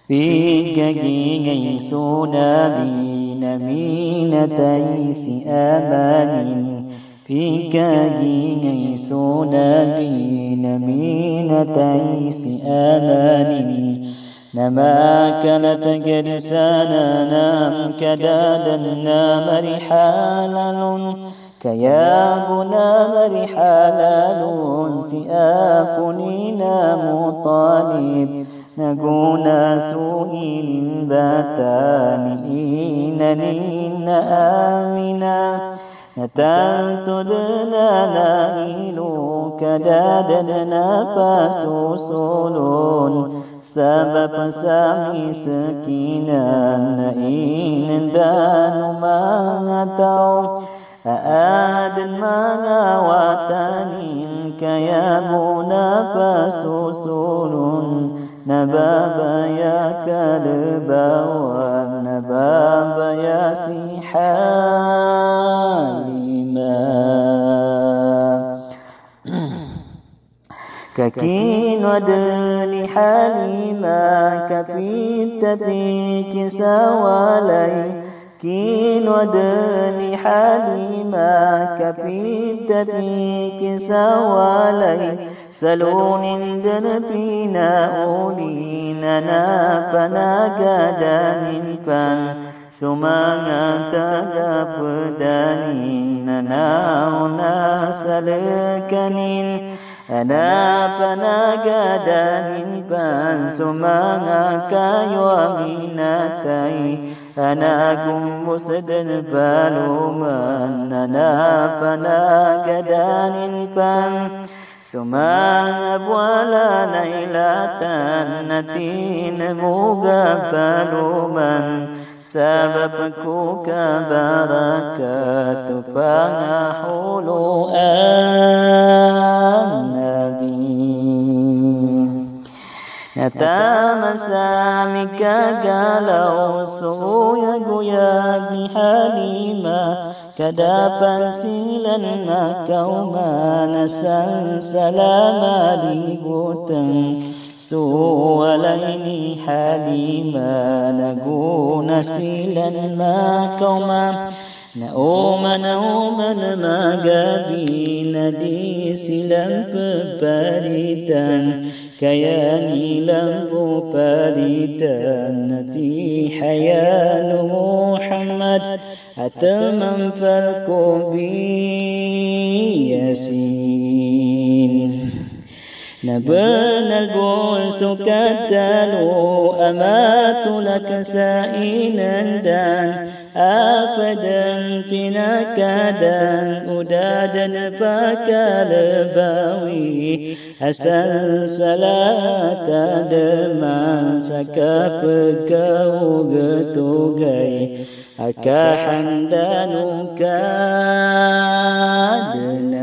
Bigagingay sunabi namin si amanin. Bigagingay sunabi namin si amanin. Nama kalat gersana nam kadadan nama rihalalun. Kaya guna marihalalun si apunina mutalib. Naguna suinin batani inanina amina. Natantudna nailu kadadana pasusulun. Sabab sami sekinan naindan mangatau. Aadan mga watanin kaya muna pasusulun. Nababaya kalabawan, nababaya si Halima. Kakinwad ni Halima kapitapi kisawalay. Kinwad ni Halima kapitapi kisawalay. Salunin darpina ulina na panagadanin pan. Sumanga tagapdanin na nauna salakanin. Ana panagadanin pan. Sumanga kayo aminatay. Ana gumusdan paluman. Ana panagadanin pan. Sumangab wala nailatan natin muga paluman. Sabab ko kabarakat pangahuluan nabi. Natamasami kagalaw suyag-uyag ni Halima. Kadapan silan makaumanasan salama libutan. Suwalay ni Halima naguna silan makauma. Nauman magabi na di silang pagpalitan. Kaya nilang pupalitan nati hayal Muhammad. At mampal ko biyasin. Nabanal bunso katalo amatulak sa inandan. Apadan pinakadan udadan pakalabawi. Asal salata deman sa kapagkaugatugay. Akahandanu kadna